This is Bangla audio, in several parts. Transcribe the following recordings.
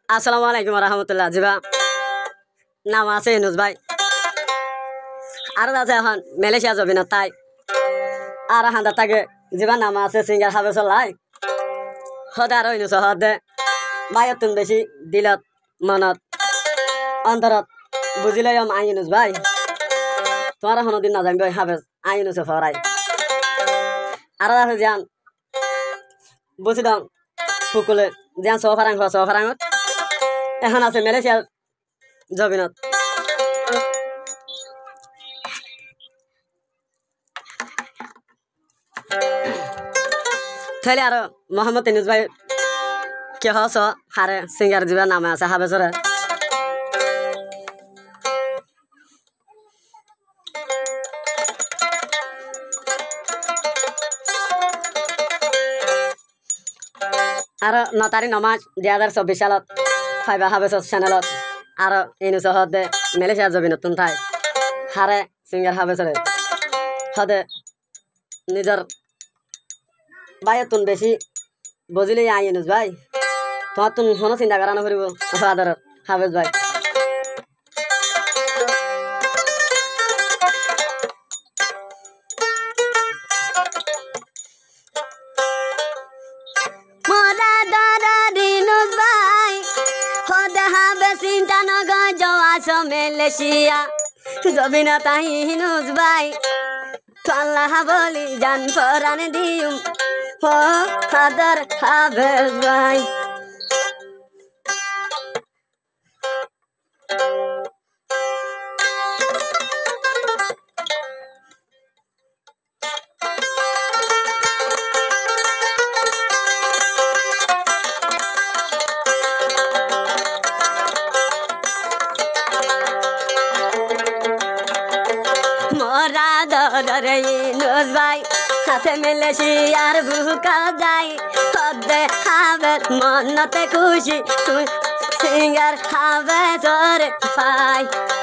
আসসালামু আলাইকুম রহমতুল্লাহ জিবা নাম আছে ইনুস ভাই আর আছে এখন মালয়েশিয়া যাবি না তাই আর হান্দা থাকে জিবা নাম আছে সিঙ্গার হাবেসলাই হদে আর ইনুস হদে ভাই তুমি বেশি দিলত মনত অন্তরত বুঝিলে আই ইনুস ভাই তোমার কোনো দিন না জানবি হাবেস আই ইনুস ফরাই আর আছে জান বুঝি দাম ফুকুলে জান সফারাং এখন আছে মালয়েশিয়া জবিনত তাহলে আর মোহাম্মদ ইনুস ভাই কে হস হারে সিঙ্গার জিবা নামে আছে হাবেসরে আর 9 তারিখ নমাজ 2024 সালত ফাইবা হাবেস চ্যানেলত আর ইনুস হদে মালয়েশিয়া যাবি নতুন ঠাই হারে সিঙ্গার হাবেসরে হদে নিজের ভাই বেশি বুঝিলে আই ইনুস ভাই তোমার তুমি কোনো চিন্তা করা না করিব আদর হাবেস ভাই চিন্তা নগর যাওয়াছ মালয়েশিয়া যাবি না তাই ইনুস ভাই আল্লাহ বলি জান পরান দিউম ও আদর হাবেস ভাই মোরা দরে ইনুস ভাই হাতে মালয়েশিয়ার বুকা যাই হদে হাবেস মনতে খুশি তুই সিঙ্গার হাবেসর পাই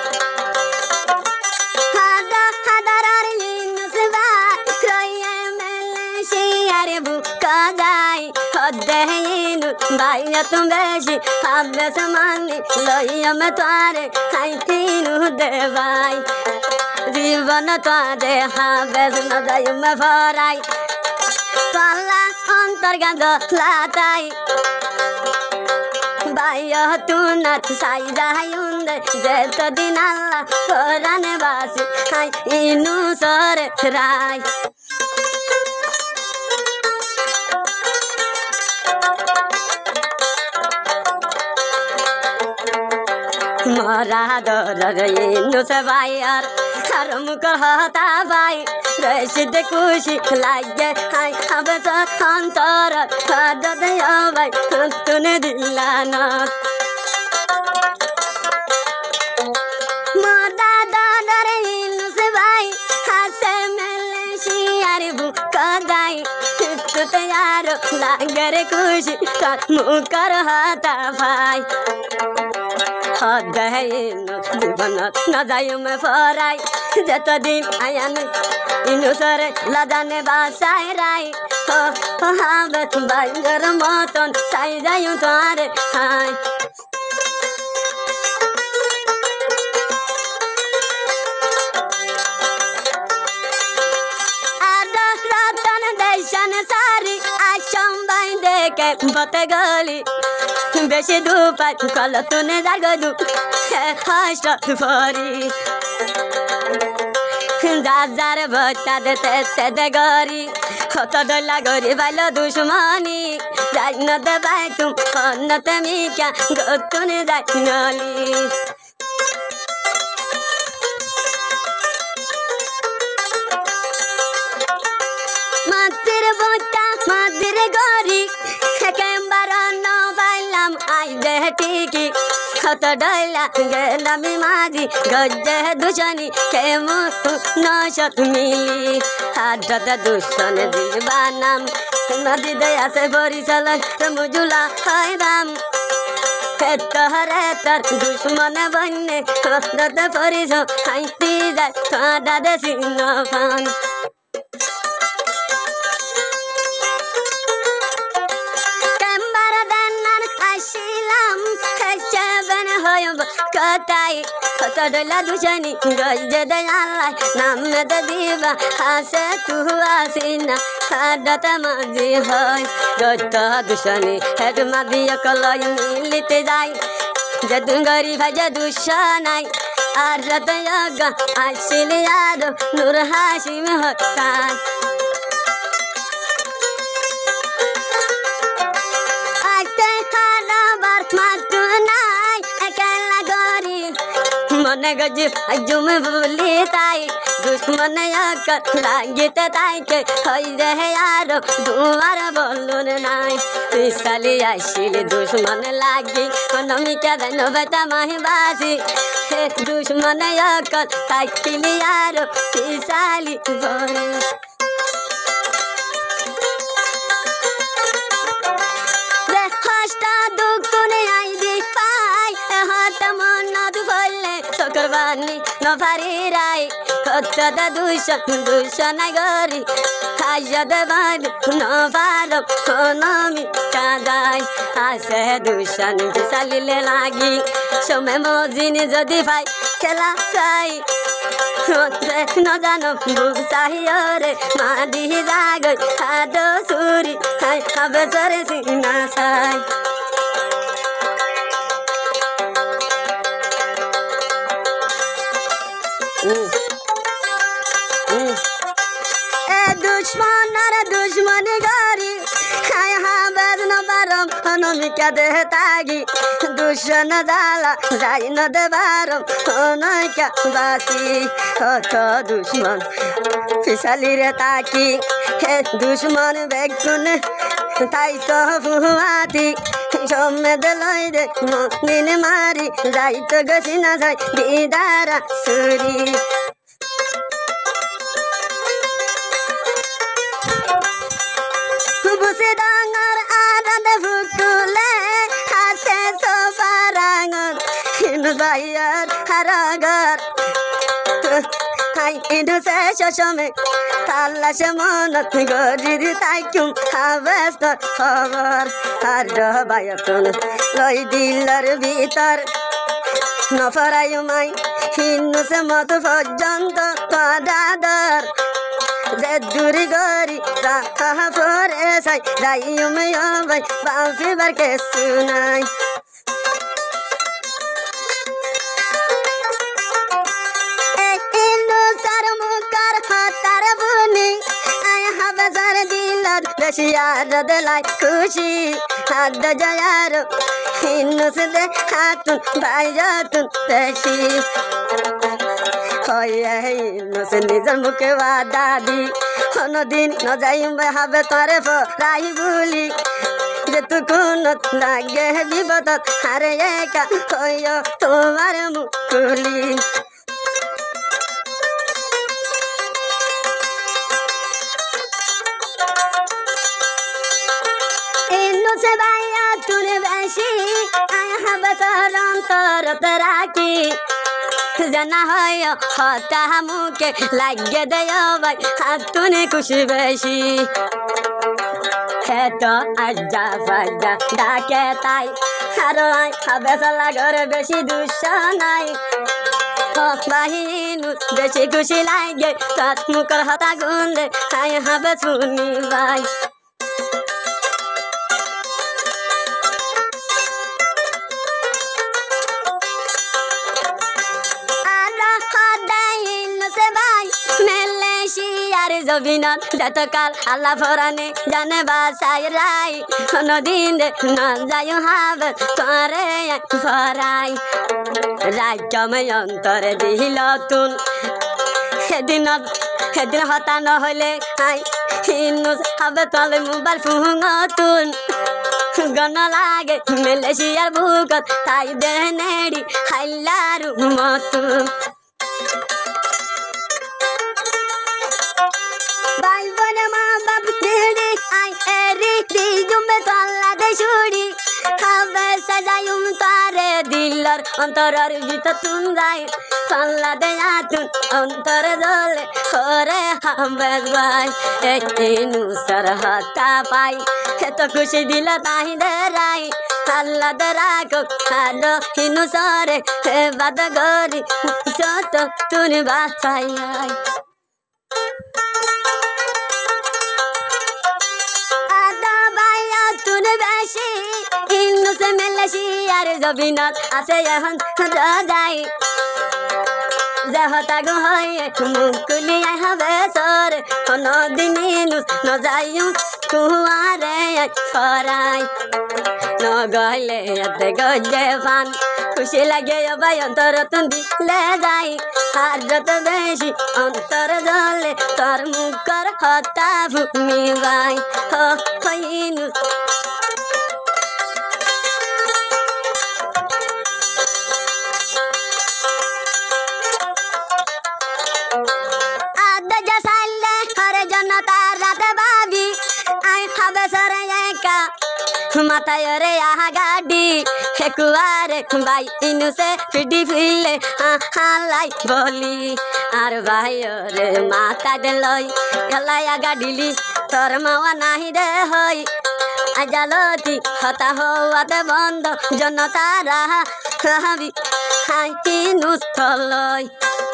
হাদার ইনুস ভাই রয়ে মালয়েশিয়ার বুকা যাই হদে ইনুস ভাই তুমি বেশি হাবেস মানি লইয়া মে তোরে খাইতিনু দে ভাই জীবন তোরে হাবেস না যাই মে ফরাই তোলা অন্তর গাঁজ লাতাই ভাইয়া তু না সাই যাই উন্দে যেতদিন আল্লাহ ফরানে বাসি হাই ইনু সরে রাই মোরা দরে ইনুস ভাই আর মুখর হতা ভাই রশিদ খুশি লাগে হাই হাবেস অন্তর দে ভাই তুনে দিলানা মোরা দরে ইনুস ভাই হাসে মালয়েশিয়ার বুকা যাই তুতে আর লাগরে খুশি তোর মুখর হতা ভাই হদে ইনুস জীবন না যাই মে ফরাই যতদিন আয়ান ইনুসরে লাদানে বাসায় রাই হাবেস ভাইয়ের মতন সাই যাই তোরে হাই সারি আসম বাই দেখে বতে গলি বেশি দুপাই কল তুনে জাগদু হাসত ফরি যার ভটা দেতে দে গরি হত দলা গরি বাইল দুশ্মনী যাই ন দে বাই তুম অন্নতে মিকা গতুনে যাই নলি মাতির ভটা মাতির গরি একেবার ন বাইলাম আই দে টিকি হত ডলা গেলামি মাঝি গজ্জে দুশনি কেমু নশত মিলি হাডত দুশন জীবানাম নদী দয়াসে বরিশাল মুজুলা হয়রাম হেতরে তর দুশ্মন বন্যে হত পরিশ হাইতি যায় থাডা দেশি নফান কেম্বার দেন আসিলাম কথাই কত ডলা দুশনি গজে দে আল্লাহ নামে দে দিবা হাসে তু আসিনা হাডতে মাঝি হয় যত দুশনি হেড মাদিয়া কলই মিলিতে যাই যে দুঙ্গরি ভাজে দুশনাই আর রাতে আগা আসিলি আর নূর হাসিম হতাই মনে গজি আজুম বলি তাই দুশ্মন লাগিতে তাইকে হই রে আর দুয়ার বলুন নাই পিসালি আসিলি দুশ্মন লাগি অনমিকা দেন বেতা মাহিবাসি হে দুশ্মন তাইকিলি আর পিসালি বলি Kurbanı no fariray Kotta da duşana gori Hajada bad no faro Konomi kadai Ase duşanı pisalile lagi Şome mozini jodi fai Kela kai No jano busahiyore Madi jagoy Hado suri Hai habe sore sinasai दुश्मन गारी हाबज न बारम अनमिका देहतागी दुश्मन जाला जाई न दे बारम अनमिका बासी हत दुश्मन फिसाली रे ताकी हे दुश्मन बेगुन ताई तो बुहाती सोमे दलई दे दिन मारी जाई तो गसिना जाई दीदारा सुरी Busidangar arad fukule hase sofarangar inu bayar haragar hai inu se shoshome talash monat gojiri taikum havestar khabar har bayatun loi dilar bitar nafarayumai inu se mat pojjanto padadar Zeduri gori Zaha fore say Zayum yovay Banfi barke sunay Inu sar mukar hatar buni Ay habe sar dilar Rashiyar delay kushi Hadda jayaro Inu sede hatun Bayatun teshi से निजर मुखे वादा दी हनो दिन न जाई मैं हवे तारे फराई भूली जे तू कुन लागे विपद हारे एका होयो तुम्हारे मुकुली इन्नु से बाया तूने बेशी आया हवे तारम तार तराकी जना है हता मुके लगे दया भाई हाथुने कुछ बेशी है तो आजा फाजा डाके ताई हारो आई हबे सला घर बेशी दुश्मनाई हो बाहिनु बेशी खुशी लागे तात मुकर हता गुंदे आय हबे सुनी भाई জবিনত যতকাল আল্লাহ ফরানে জানে বাসাই রাই কোনদিন না যাই হাবে তোরে ফরাই রাজ্যমে অন্তরে দিল তুন সেদিন হতা নহলে আই হিনু হাবে তলে মোবাইল ফুঙতুন গণ লাগে মেলেশিয়ার বুকত তাই দে নেড়ি হাইলারু মতুন অন্তরের ভিতর তুন যাই পাল্লা দেয়া তুন অন্তরে জলে হরে হামবেদ ভাই একটি নুসার হাতা পাই এত খুশি দিল তাহি দেরাই আল্লাহ রাখো আলো হিনু সরে বাদ গরি যত তুমি বাঁচাই আদা বাইয়া তুমি বেশি ইনু সে মেলেছি আর জবিনত আছে এখন যাই যাহতাগো হয় মুকুলিয়াই হবে সরে নদিনী নজাইও কুয়ারে ফরাই নগলে এতে গজে ফান খুশি লাগে ভাই অন্তর তুমি দিলে যাই আর যত বেশি অন্তর জলে তোর মুখর হতা ভূমি ভাই হইনু মাথায় রে আহা গাডি হেকুয়ারে ভাই ইনু সে ফিডি ফিলে হালাই বলি আর ভাই রে মাথা দেলই গলায়া গাডিলি তোর মাওয়া নাহি দে হই আজালতি হতা হওয়াতে বন্ধ জনতা রাহা হাবি হাই ইনু স্থলই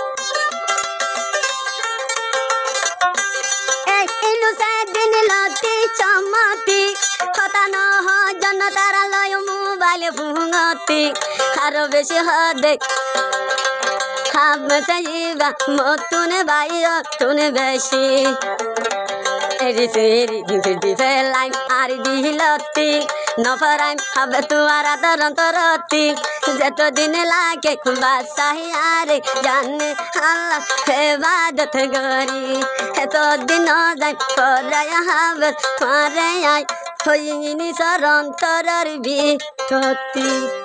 ইনু সে দিন লতি চমতি হতা নহ জনতার লয় মোবাইল ভুঙতি আরো বেশি হদে হাব চাইবা মতুন বাইও তুনে বেশি এরি সেরি দিদি ফেলাইম আর দিলতি নফরাইম হবে তুয়ার আদরন্তরতি যতদিন লাগে বাসাই আরে জানে আল্লাহ হেবাদত গরি এতদিন যাই পরায় হবে তোমারে আই হইনি সরন্তরের বিততি